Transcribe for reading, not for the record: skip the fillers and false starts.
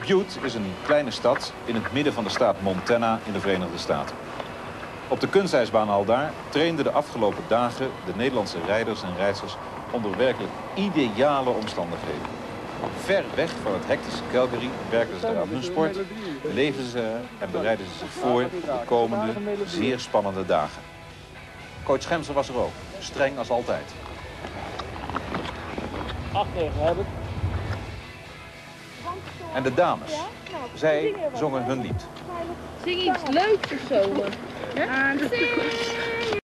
Butte is een kleine stad in het midden van de staat Montana in de Verenigde Staten. Op de kunstijsbaan al daar trainden de afgelopen dagen de Nederlandse rijders en rijdsters onder werkelijk ideale omstandigheden. Ver weg van het hectische Calgary werken ze er aan hun sport, leven ze er en bereiden ze zich voor op de komende zeer spannende dagen. Coach Schemser was er ook, streng als altijd. 8-9 hebben. En de dames, zij zongen hun lied. Zing iets leuks of zo.